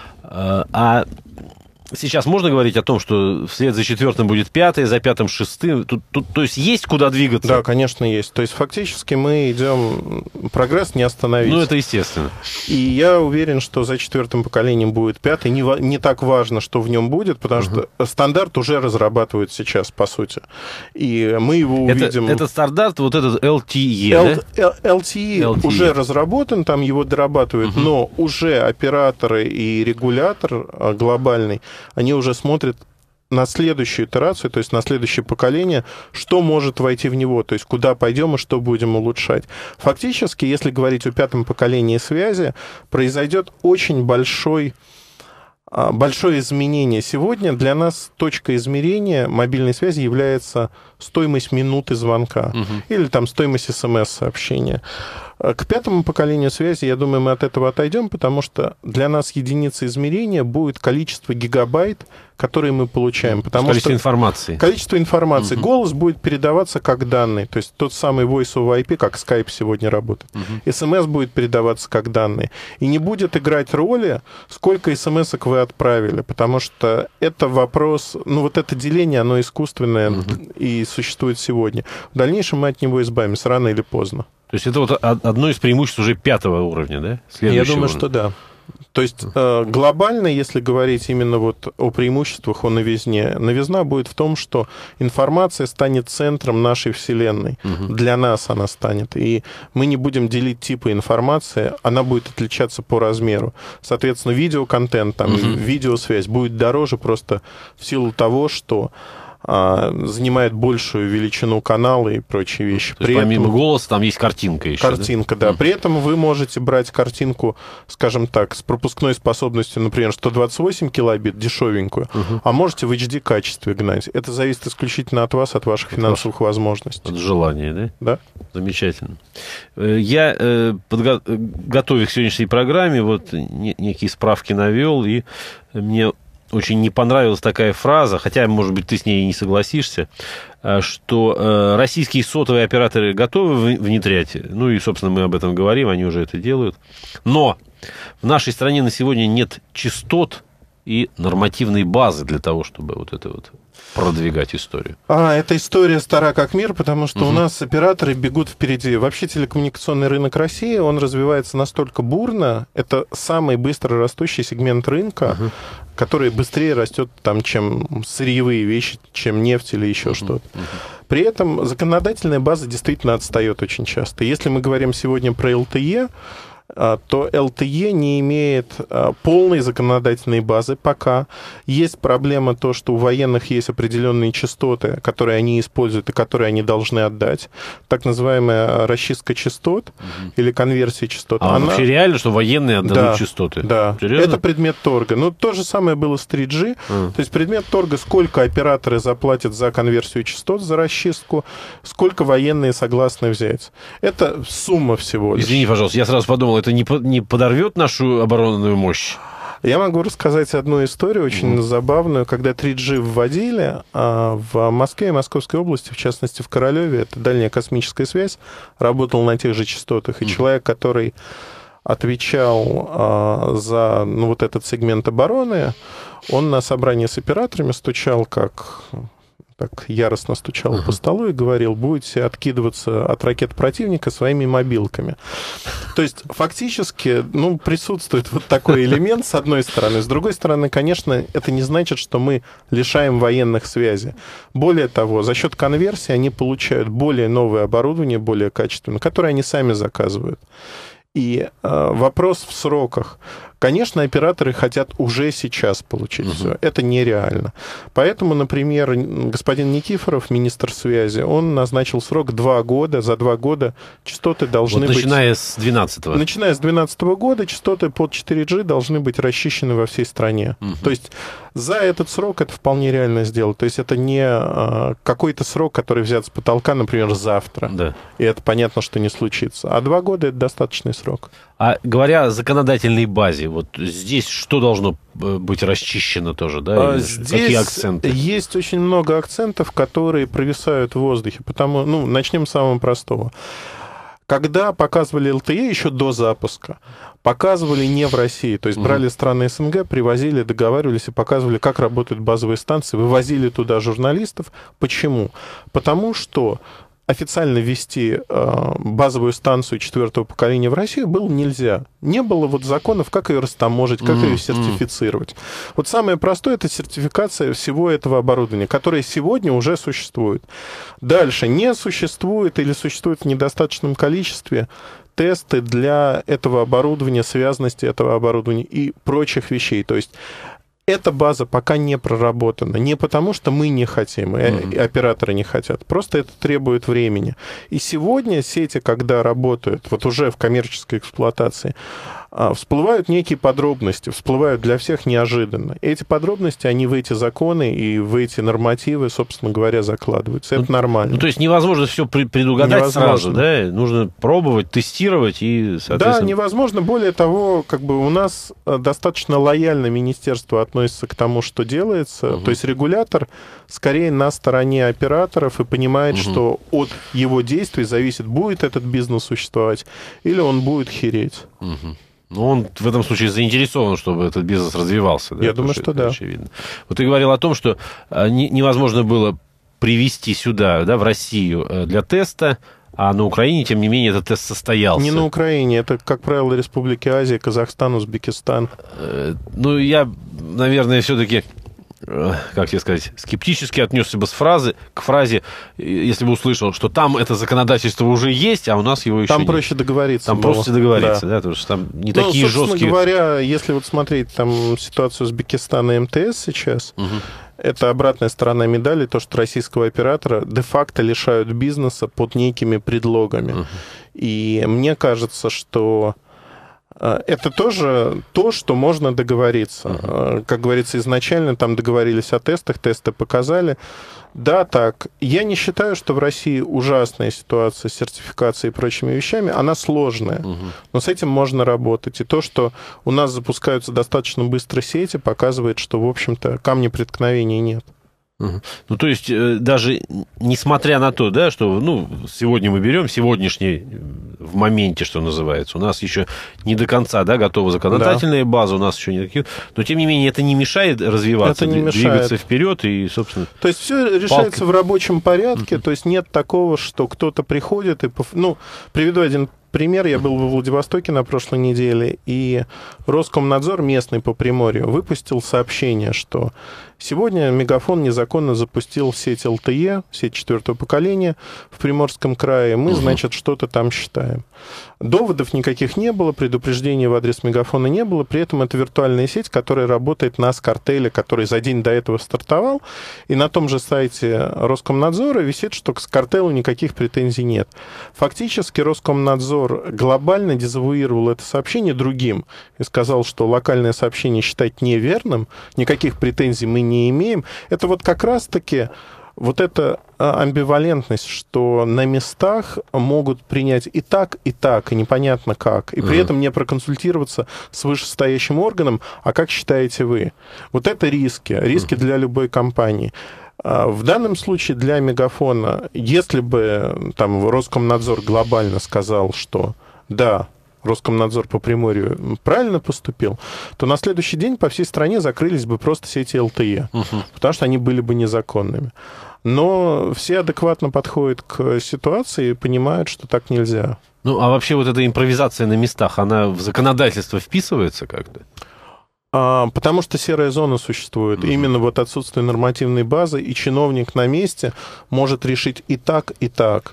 А сейчас можно говорить о том, что вслед за 4-м будет 5-е, за 5-м 6-м? То есть есть куда двигаться? Да, конечно, есть. То есть фактически мы идем... Прогресс не остановить. Это естественно. И я уверен, что за 4-м поколением будет 5-й. Не так важно, что в нем будет, потому что стандарт уже разрабатывают сейчас, по сути. И мы его увидим... Этот стандарт, вот этот LTE, да? LTE уже разработан, там его дорабатывают, но уже операторы и регулятор глобальный, они уже смотрят на следующую итерацию, то есть на следующее поколение, что может войти в него, то есть куда пойдем и что будем улучшать. Фактически, если говорить о 5-м поколении связи, произойдет очень большое изменение. Сегодня для нас точкой измерения мобильной связи является стоимость минуты звонка или там стоимость СМС-сообщения. К 5-му поколению связи, я думаю, мы от этого отойдем, потому что для нас единица измерения будет количество гигабайт, которые мы получаем. Количество информации. Количество информации. Голос будет передаваться как данные, то есть тот самый Voice over IP, как Skype сегодня работает. СМС будет передаваться как данные. И не будет играть роли, сколько СМС-ок вы отправили, потому что это вопрос, вот это деление, оно искусственное и существует сегодня. В дальнейшем мы от него избавимся, рано или поздно. То есть это вот одно из преимуществ уже 5-го уровня, да? Я думаю, что да. То есть глобально, если говорить именно вот о преимуществах, о новизне, новизна будет в том, что информация станет центром нашей Вселенной. Для нас она станет. И мы не будем делить типы информации, она будет отличаться по размеру. Соответственно, видеоконтент, там, видеосвязь будет дороже просто в силу того, что занимает большую величину канала и прочие вещи. То есть помимо голоса там есть картинка еще. Картинка, да. При этом вы можете брать картинку, скажем так, с пропускной способностью, например, 128 килобит, дешевенькую, а можете в HD качестве гнать. Это зависит исключительно от вас, от ваших финансовых возможностей. От желания, да? Да. Замечательно. Я, готовясь к сегодняшней программе, вот некие справки навел, и мне очень не понравилась такая фраза, хотя, может быть, ты с ней и не согласишься, что российские сотовые операторы готовы внедрять, и, собственно, мы об этом говорим, они уже это делают, но в нашей стране на сегодня нет частот и нормативной базы для того, чтобы вот это вот продвигать историю? Эта история стара как мир, потому что у нас операторы бегут впереди. Вообще телекоммуникационный рынок России, он развивается настолько бурно, это самый быстро растущий сегмент рынка, который быстрее растет, там, чем сырьевые вещи, чем нефть или еще что-то. При этом законодательная база действительно отстает очень часто. Если мы говорим сегодня про ЛТЕ, то ЛТЕ не имеет полной законодательной базы пока. Есть проблема то, что у военных есть определенные частоты, которые они используют и которые они должны отдать. Так называемая расчистка частот или конверсия частот. Вообще реально, что военные отдадут частоты? Да, серьезно? Это предмет торга. Ну, то же самое было с 3G. То есть предмет торга, сколько операторы заплатят за конверсию частот, за расчистку, сколько военные согласны взять. Это сумма всего лишь. Извини, пожалуйста, я сразу подумал, это не подорвет нашу оборонную мощь? Я могу рассказать одну историю очень забавную. Когда 3G вводили, в Москве и Московской области, в частности в Королеве, это дальняя космическая связь, работал на тех же частотах. И человек, который отвечал за вот этот сегмент обороны, он на собрании с операторами стучал так яростно стучал по столу и говорил: будете откидываться от ракет противника своими мобилками. То есть фактически присутствует вот такой элемент с одной стороны. С другой стороны, конечно, это не значит, что мы лишаем военных связи. Более того, за счет конверсии они получают более новое оборудование, более качественное, которое они сами заказывают. И вопрос в сроках. Конечно, операторы хотят уже сейчас получить все. Это нереально. Поэтому, например, господин Никифоров, министр связи, он назначил срок 2 года. За 2 года частоты должны быть... Начиная с 2012-го. Начиная с 2012 года частоты под 4G должны быть расчищены во всей стране. То есть за этот срок это вполне реально сделать. То есть это не какой-то срок, который взят с потолка, например, завтра. Да. И это понятно, что не случится. А 2 года — это достаточный срок. А говоря о законодательной базе, вот здесь что должно быть расчищено тоже, да? Здесь какие акценты? Есть очень много акцентов, которые провисают в воздухе. Начнем с самого простого. Когда показывали ЛТЕ еще до запуска, показывали не в России. То есть брали страны СНГ, привозили, договаривались и показывали, как работают базовые станции, вывозили туда журналистов. Почему? Потому что официально ввести базовую станцию 4-го поколения в Россию было нельзя. Не было законов, как ее растаможить, как ее сертифицировать. Вот самое простое — это сертификация всего этого оборудования, которое сегодня уже существует. Дальше не существует или существует в недостаточном количестве тесты для этого оборудования, связности этого оборудования и прочих вещей. То есть эта база пока не проработана. Не потому, что мы не хотим, и операторы не хотят. Просто это требует времени. И сегодня сети, когда работают, вот уже в коммерческой эксплуатации, всплывают некие подробности, всплывают для всех неожиданно. И эти подробности, они в эти законы и в эти нормативы, собственно говоря, закладываются. Это нормально. То есть невозможно все предугадать сразу, да? Нужно пробовать, тестировать и, соответственно... Да, невозможно. Более того, у нас достаточно лояльно министерство относится к тому, что делается. То есть регулятор скорее на стороне операторов и понимает, что от его действий зависит, будет этот бизнес существовать или он будет хереть. Он в этом случае заинтересован, чтобы этот бизнес развивался. Да? Я думаю, что да. Очевидно. Вот ты говорил о том, что невозможно было привезти сюда, да, в Россию для теста, а на Украине, тем не менее, этот тест состоялся. Не на Украине, это, как правило, Республики Азии, Казахстан, Узбекистан. Я, наверное, все-таки, как тебе сказать, скептически отнесся бы к фразе, если бы услышал, что там это законодательство уже есть, а у нас его еще там нет. Проще договориться. Там проще договориться, да, потому что там не такие жесткие... Собственно говоря, если смотреть ситуацию Узбекистана и МТС сейчас, это обратная сторона медали, то, что российского оператора де-факто лишают бизнеса под некими предлогами. И мне кажется, что это тоже то, что можно договориться. Как говорится, изначально там договорились о тестах, тесты показали. Да, так. Я не считаю, что в России ужасная ситуация с сертификацией и прочими вещами. Она сложная, но с этим можно работать. И то, что у нас запускаются достаточно быстро сети, показывает, что, в общем-то, камня преткновения нет. Ну, то есть, даже несмотря на то, да, что, сегодня мы берем, сегодняшний в моменте, что называется, у нас еще не до конца, да, готова законодательная база, у нас еще не такие, но, тем не менее, это не мешает развиваться, двигаться вперед и, собственно... То есть, все решается в рабочем порядке, то есть, нет такого, что кто-то приходит и... приведу один пример. Я был во Владивостоке на прошлой неделе, и Роскомнадзор местный по Приморью выпустил сообщение, что сегодня Мегафон незаконно запустил сеть LTE, сеть 4-го поколения в Приморском крае. Мы, значит, что-то там считаем. Доводов никаких не было, предупреждений в адрес Мегафона не было. При этом это виртуальная сеть, которая работает на Скартеле, который за день до этого стартовал. И на том же сайте Роскомнадзора висит, что к Скартелу никаких претензий нет. Фактически Роскомнадзор глобально дезавуировал это сообщение другим и сказал, что локальное сообщение считать неверным, никаких претензий мы не имеем. Это вот как раз-таки вот эта амбивалентность, что на местах могут принять и так, и непонятно как, и при этом не проконсультироваться с вышестоящим органом, а как считаете вы? Вот это риски для любой компании. В данном случае для Мегафона, если бы там Роскомнадзор глобально сказал, что да, Роскомнадзор по Приморью правильно поступил, то на следующий день по всей стране закрылись бы просто сети LTE, потому что они были бы незаконными. Но все адекватно подходят к ситуации и понимают, что так нельзя. Ну, а вообще вот эта импровизация на местах, она в законодательство вписывается как-то? Потому что серая зона существует. Именно вот отсутствие нормативной базы, и чиновник на месте может решить и так, и так.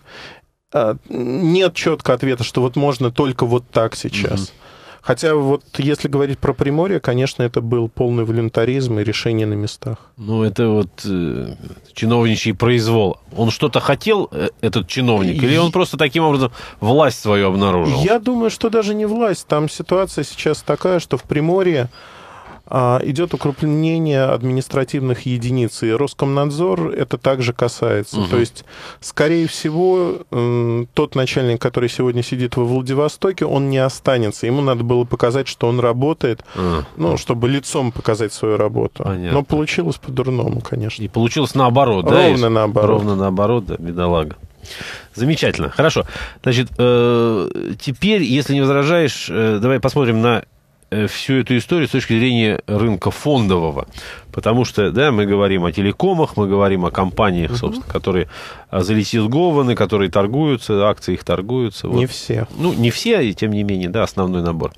Нет четкого ответа, что вот можно только вот так сейчас. Хотя вот если говорить про Приморье, конечно, это был полный волюнтаризм и решение на местах. Ну, это вот чиновничий произвол. Он что-то хотел, этот чиновник, или он просто таким образом власть свою обнаружил? Я думаю, что даже не власть. Там ситуация сейчас такая, что в Приморье идет укрупнение административных единиц, и Роскомнадзор это также касается. То есть, скорее всего, тот начальник, который сегодня сидит во Владивостоке, он не останется. Ему надо было показать, что он работает, чтобы лицом показать свою работу. Понятно. Но получилось по-дурному, конечно. И получилось наоборот, да? Ровно наоборот. Ровно наоборот, да, бедолага. Замечательно. Хорошо. Значит, теперь, если не возражаешь, давай посмотрим на всю эту историю с точки зрения рынка фондового. Потому что, да, мы говорим о телекомах, мы говорим о компаниях, собственно, которые зализингованы, которые торгуются, акции их торгуются. Не все. Ну, не все, и тем не менее, да, основной набор.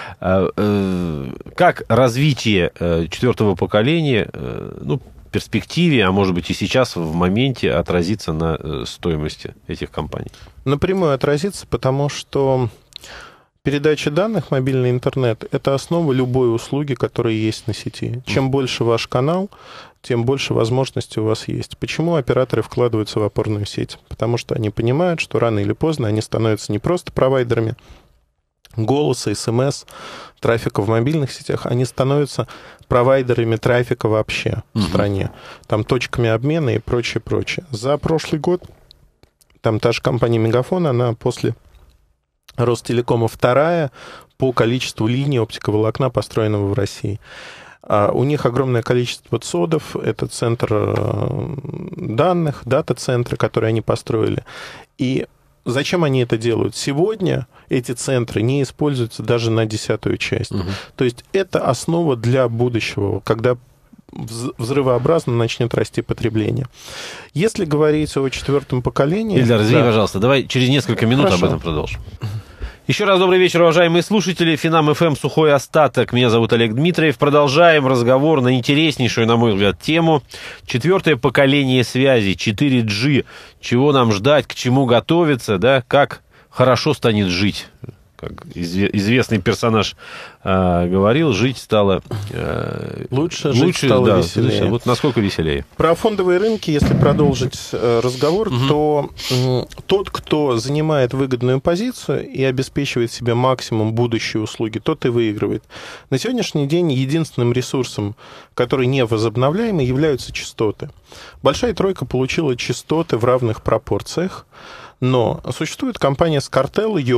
Как развитие 4-го поколения, в перспективе, а может быть и сейчас в моменте отразится на стоимости этих компаний? Напрямую отразится, потому что передача данных, мобильный интернет – это основа любой услуги, которая есть на сети. Чем больше ваш канал, тем больше возможностей у вас есть. Почему операторы вкладываются в опорную сеть? Потому что они понимают, что рано или поздно они становятся не просто провайдерами голоса, СМС, трафика в мобильных сетях, они становятся провайдерами трафика вообще в стране. Там точками обмена и прочее. За прошлый год там та же компания Мегафон, она после Ростелекома вторая по количеству линий оптиковолокна, построенного в России. У них огромное количество ЦОДов, это центр данных, дата-центры, которые они построили. И зачем они это делают? Сегодня эти центры не используются даже на 10-ю часть. То есть это основа для будущего, когда взрывообразно начнет расти потребление. Если говорить о 4-м поколении... Ильдар, извини, пожалуйста, давай через несколько минут об этом продолжим. Еще раз добрый вечер, уважаемые слушатели. Финам ФМ «Сухой остаток». Меня зовут Олег Дмитриев. Продолжаем разговор на интереснейшую, на мой взгляд, тему. 4-е поколение связи, 4G. Чего нам ждать, к чему готовиться, да? Как хорошо станет жить. Как известный персонаж говорил, жить стало лучше, жить стало веселее. Вот насколько веселее. Про фондовые рынки, если продолжить разговор, то тот, кто занимает выгодную позицию и обеспечивает себе максимум будущей услуги, тот и выигрывает. На сегодняшний день единственным ресурсом, который не возобновляемый, являются частоты. Большая тройка получила частоты в равных пропорциях, но существует компания Скартел, Йота,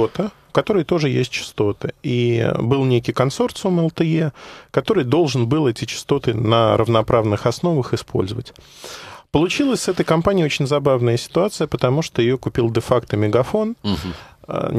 у которой тоже есть частоты. И был некий консорциум LTE, который должен был эти частоты на равноправных основах использовать. Получилась с этой компанией очень забавная ситуация, потому что ее купил де-факто Мегафон. Она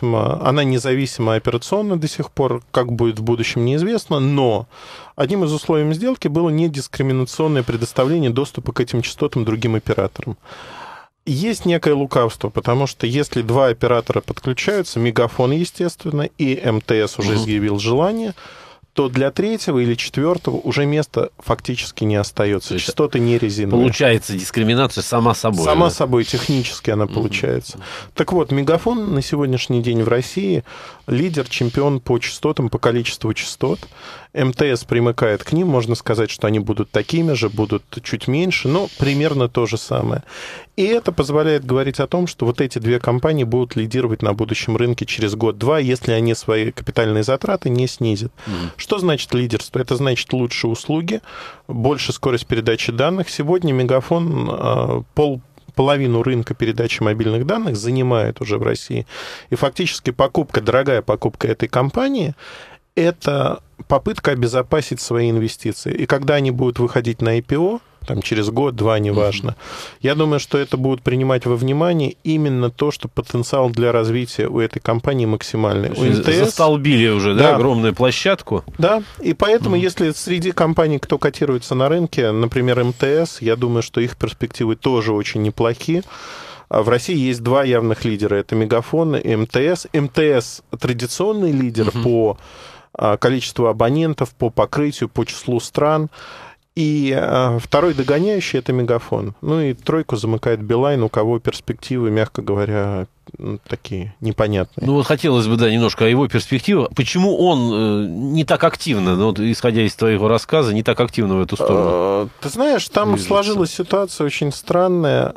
независима операционно до сих пор, как будет в будущем, неизвестно, но одним из условий сделки было недискриминационное предоставление доступа к этим частотам другим операторам. Есть некое лукавство, потому что если два оператора подключаются, Мегафон, естественно, и МТС уже изъявил желание, то для третьего или четвертого уже места фактически не остается. Частоты не резиновые. Получается дискриминация сама собой. Сама собой, технически она получается. Так вот, Мегафон на сегодняшний день в России лидер, чемпион по частотам, по количеству частот. МТС примыкает к ним, можно сказать, что они будут такими же, будут чуть меньше, но примерно то же самое. И это позволяет говорить о том, что вот эти две компании будут лидировать на будущем рынке через год-два, если они свои капитальные затраты не снизят. Что значит лидерство? Это значит лучшие услуги, больше скорость передачи данных. Сегодня Мегафон половину рынка передачи мобильных данных занимает уже в России. И фактически дорогая покупка этой компании – это попытка обезопасить свои инвестиции. И когда они будут выходить на IPO, там, через год-два, неважно, я думаю, что это будут принимать во внимание именно то, что потенциал для развития у этой компании максимальный. У МТС застолбили уже, да, огромную площадку. Да, и поэтому, если среди компаний, кто котируется на рынке, например, МТС, я думаю, что их перспективы тоже очень неплохие. В России есть два явных лидера. Это Мегафон и МТС. МТС традиционный лидер по количеству абонентов, по покрытию, по числу стран. И второй догоняющий – это Мегафон. Ну и тройку замыкает Билайн, у кого перспективы, мягко говоря, такие непонятные. Ну вот хотелось бы, да, немножко о его перспективах. Почему он не так активно, ну, вот, исходя из твоего рассказа, не так активно в эту сторону? Ты знаешь, там сложилась ситуация очень странная.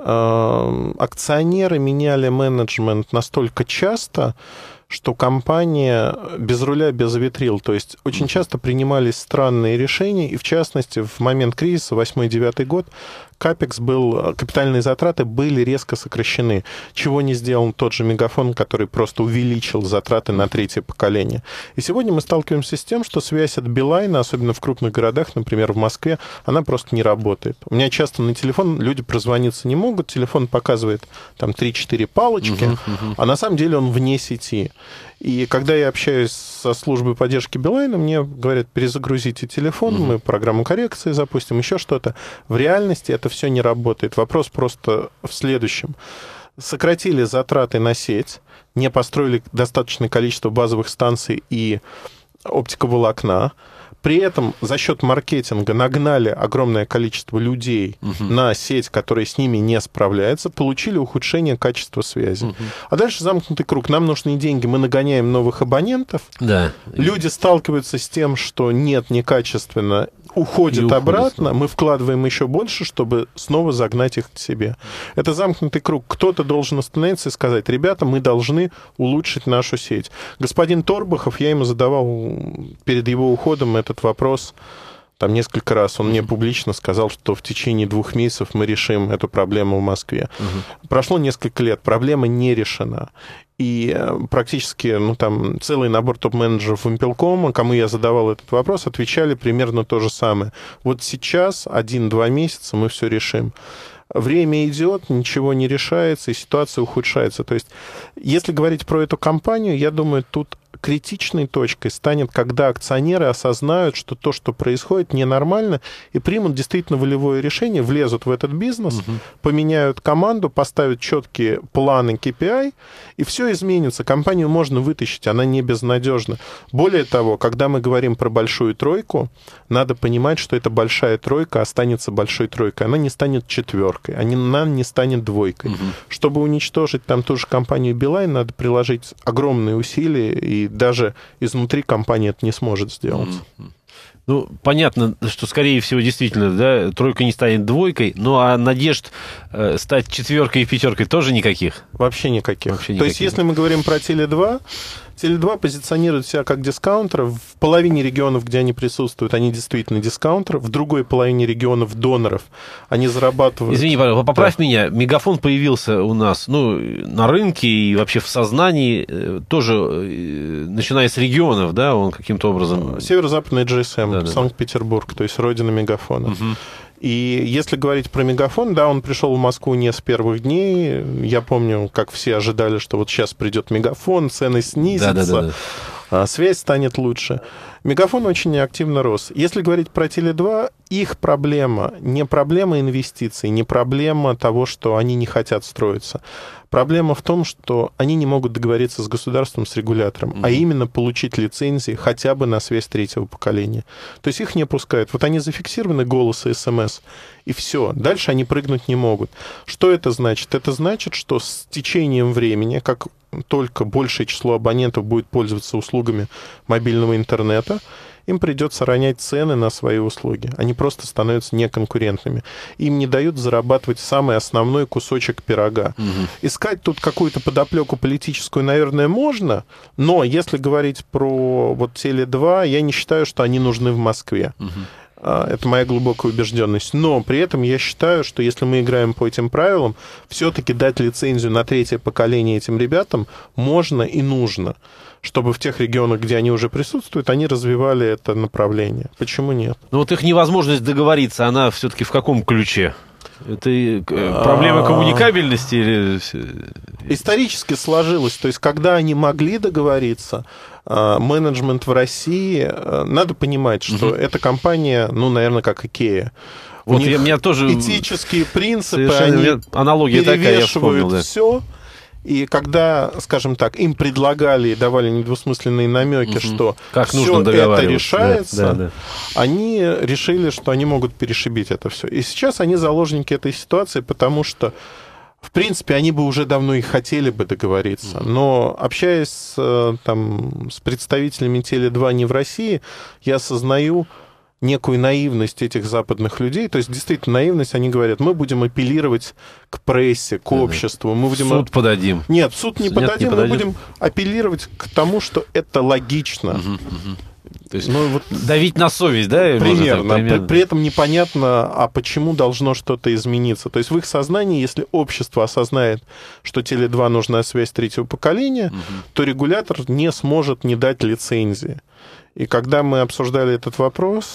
Акционеры меняли менеджмент настолько часто, что компания без руля, без ветрил. То есть очень часто принимались странные решения, и в частности, в момент кризиса, 8-9 год, капитальные затраты были резко сокращены, чего не сделал тот же Мегафон, который просто увеличил затраты на третье поколение. И сегодня мы сталкиваемся с тем, что связь от Билайна, особенно в крупных городах, например, в Москве, она просто не работает. У меня часто на телефон люди прозвониться не могут, телефон показывает там 3-4 палочки, а на самом деле он вне сети. И когда я общаюсь со службой поддержки Билайна, мне говорят, перезагрузите телефон, мы программу коррекции запустим, еще что-то. В реальности это все не работает. Вопрос просто в следующем. Сократили затраты на сеть, не построили достаточное количество базовых станций и оптиковолокна. При этом за счет маркетинга нагнали огромное количество людей на сеть, которая с ними не справляется, получили ухудшение качества связи. А дальше замкнутый круг. Нам нужны деньги, мы нагоняем новых абонентов. Да. Люди сталкиваются с тем, что нет, некачественно, уходят обратно, мы вкладываем еще больше, чтобы снова загнать их к себе. Это замкнутый круг. Кто-то должен остановиться и сказать, ребята, мы должны улучшить нашу сеть. Господин Торбахов, я ему задавал перед его уходом этот вопрос там несколько раз. Он мне публично сказал, что в течение 2 месяцев мы решим эту проблему в Москве. Прошло несколько лет, проблема не решена. И практически, там целый набор топ-менеджеров Вимпелкома, кому я задавал этот вопрос, отвечали примерно то же самое. Вот сейчас, 1-2 месяца, мы все решим. Время идет, ничего не решается, и ситуация ухудшается. То есть, если говорить про эту компанию, я думаю, тут критичной точкой станет, когда акционеры осознают, что то, что происходит, ненормально, и примут действительно волевое решение, влезут в этот бизнес, поменяют команду, поставят четкие планы KPI, и все изменится. Компанию можно вытащить, она не безнадежна. Более того, когда мы говорим про большую тройку, надо понимать, что эта большая тройка останется большой тройкой. Она не станет четверкой, она не станет двойкой. Чтобы уничтожить там ту же компанию Билайн, надо приложить огромные усилия, и даже изнутри компания это не сможет сделать. Ну, понятно, что, скорее всего, действительно, да, тройка не станет двойкой, ну, а надежд стать четверкой и пятеркой тоже никаких? Вообще никаких. То есть, если мы говорим про Теле2, Теле2 позиционирует себя как дискаунтер. В половине регионов, где они присутствуют, они действительно дискаунтер. В другой половине регионов доноров они зарабатывают... Извини, пожалуйста, поправь меня. Мегафон появился у нас на рынке и вообще в сознании тоже, начиная с регионов, да, он каким-то образом... Северо-западный GSM, Санкт-Петербург, то есть родина Мегафона. Угу. И если говорить про Мегафон, да, он пришел в Москву не с первых дней. Я помню, как все ожидали, что вот сейчас придет Мегафон, цены снизятся, связь станет лучше. Мегафон очень активно рос. Если говорить про Теле2, их проблема не проблема инвестиций, не проблема того, что они не хотят строиться. Проблема в том, что они не могут договориться с государством, с регулятором, а именно получить лицензии хотя бы на связь третьего поколения. То есть их не пускают. Вот они зафиксированы, голос и СМС, и все. Дальше они прыгнуть не могут. Что это значит? Это значит, что с течением времени, как только большее число абонентов будет пользоваться услугами мобильного интернета, им придется ронять цены на свои услуги. Они просто становятся неконкурентными. Им не дают зарабатывать самый основной кусочек пирога. Угу. Искать тут какую-то подоплеку политическую, наверное, можно, но если говорить про вот Теле2, я не считаю, что они нужны в Москве. Угу. Это моя глубокая убежденность. Но при этом я считаю, что если мы играем по этим правилам, все-таки дать лицензию на третье поколение этим ребятам можно и нужно, чтобы в тех регионах, где они уже присутствуют, они развивали это направление. Почему нет? Ну вот их невозможность договориться, она все-таки в каком ключе? Это проблема коммуникабельности или... Исторически сложилось. То есть, когда они могли договориться, менеджмент в России, надо понимать, что эта компания, ну, наверное, как Икея. Вот у меня тоже этические принципы, они аналогия перевешивают такая, все. И когда, скажем так, им предлагали и давали недвусмысленные намеки, что все это решается, они решили, что они могут перешибить это все. И сейчас они заложники этой ситуации, потому что, в принципе, они бы уже давно и хотели бы договориться. Но общаясь с представителями Теле2 не в России, я осознаю некую наивность этих западных людей. То есть, действительно, наивность, они говорят, мы будем апеллировать к прессе, к обществу. Мы будем... Суд подадим. Нет, суд не подадим, мы будем апеллировать к тому, что это логично. То есть, давить на совесть, да? Примерно. При этом непонятно, а почему должно что-то измениться. То есть в их сознании, если общество осознает, что Теле2 нужна связь третьего поколения, то регулятор не сможет не дать лицензии. И когда мы обсуждали этот вопрос,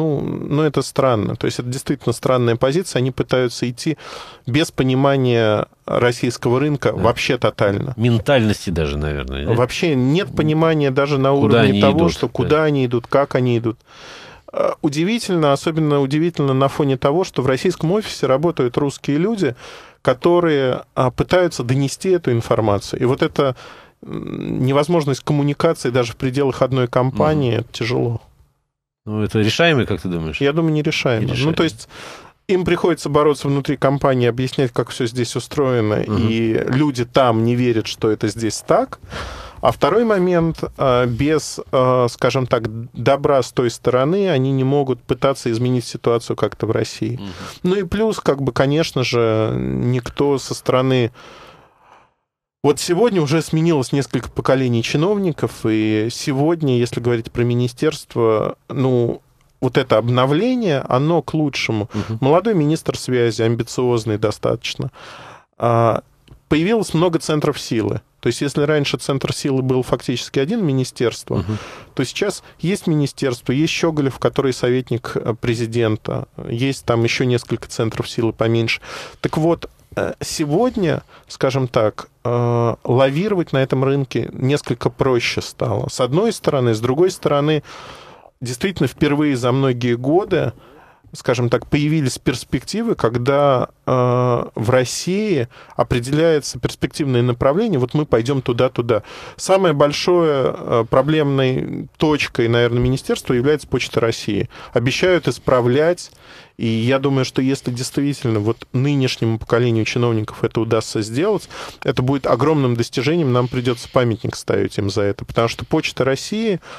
это странно. То есть это действительно странная позиция. Они пытаются идти без понимания российского рынка вообще тотально. Ментальности даже, наверное. Да? Вообще нет понимания даже на уровне того, что куда они идут, как они идут. Удивительно, особенно удивительно на фоне того, что в российском офисе работают русские люди, которые пытаются донести эту информацию. И вот это... невозможность коммуникации даже в пределах одной компании, это тяжело. Ну, это решаемо, как ты думаешь? Я думаю, нерешаемо. Ну, то есть им приходится бороться внутри компании, объяснять, как все здесь устроено, и люди там не верят, что это здесь так. А второй момент, без, скажем так, добра с той стороны, они не могут пытаться изменить ситуацию как-то в России. Ну и плюс, конечно же, никто со стороны... Вот сегодня уже сменилось несколько поколений чиновников, и сегодня, если говорить про министерство, вот это обновление, оно к лучшему. Молодой министр связи, амбициозный достаточно. Появилось много центров силы. То есть если раньше центр силы был фактически один министерство, то сейчас есть министерство, есть Щеголев, который советник президента, есть там еще несколько центров силы поменьше. Так вот, сегодня, скажем так, лавировать на этом рынке несколько проще стало. С одной стороны. С другой стороны, действительно, впервые за многие годы, скажем так, появились перспективы, когда в России определяется перспективное направление, вот мы пойдем туда-туда. Самой большой проблемной точкой, наверное, министерства является Почта России. Обещают исправлять, и я думаю, что если действительно вот нынешнему поколению чиновников это удастся сделать, это будет огромным достижением, нам придется памятник ставить им за это, потому что Почта России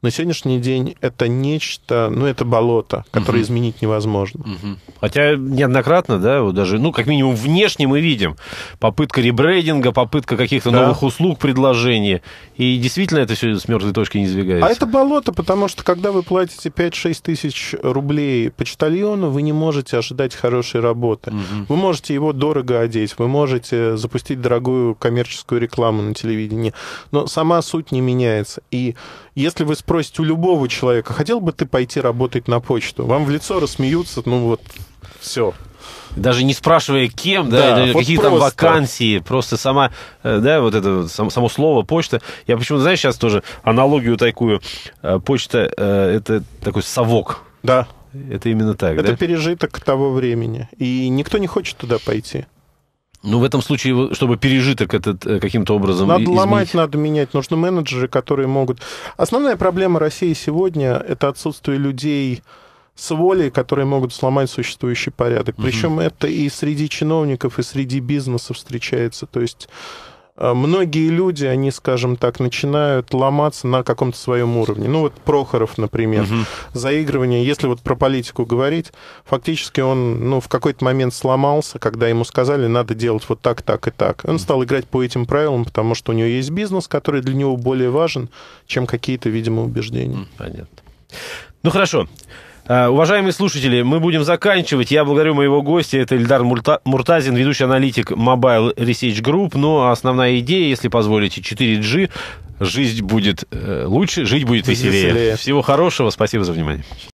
На сегодняшний день это нечто, ну, это болото, которое изменить невозможно. Хотя неоднократно, да, вот даже, ну, как минимум внешне мы видим попытка ребрендинга, попытка каких-то новых услуг, предложения. И действительно это все с мертвой точки не сдвигается. А это болото, потому что когда вы платите 5-6 тысяч рублей почтальону, вы не можете ожидать хорошей работы. Вы можете его дорого одеть, вы можете запустить дорогую коммерческую рекламу на телевидении, но сама суть не меняется. И если вы спросите у любого человека, хотел бы ты пойти работать на почту, вам в лицо рассмеются, ну вот, все. Даже не спрашивая, кем, да, вот какие там вакансии, просто сама, да, вот это само слово почта. Я почему-то, знаешь, сейчас тоже аналогию такую. Почта — это такой совок. Да. Это именно так, это пережиток того времени. И никто не хочет туда пойти. Ну, в этом случае, чтобы пережиток этот каким-то образом надо изменить. Ломать, надо менять. Нужны менеджеры, которые могут... Основная проблема России сегодня — это отсутствие людей с волей, которые могут сломать существующий порядок. Причем это и среди чиновников, и среди бизнеса встречается. То есть многие люди, они, скажем так, начинают ломаться на каком-то своем уровне. Ну вот Прохоров, например, заигрывание. Если вот про политику говорить, фактически он, ну, в какой-то момент сломался, когда ему сказали, надо делать вот так, так и так. Он стал играть по этим правилам, потому что у него есть бизнес, который для него более важен, чем какие-то, видимо, убеждения. Понятно. Ну, хорошо. Уважаемые слушатели, мы будем заканчивать. Я благодарю моего гостя, это Эльдар Муртазин, ведущий аналитик Mobile Research Group. Но основная идея, если позволите, 4G. Жизнь будет лучше, жить будет веселее. Всего хорошего, спасибо за внимание.